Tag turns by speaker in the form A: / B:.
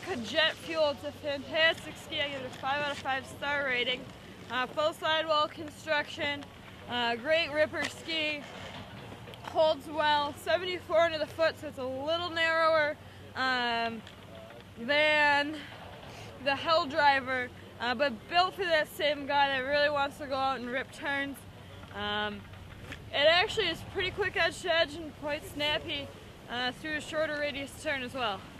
A: Nordica jet fuel. It's a fantastic ski. I give it a 5 out of 5 star rating. Full sidewall construction, great ripper ski, holds well, 74 under the foot, so it's a little narrower than the Hell Driver, but built for that same guy that really wants to go out and rip turns. It actually is pretty quick edge to edge and quite snappy through a shorter radius turn as well.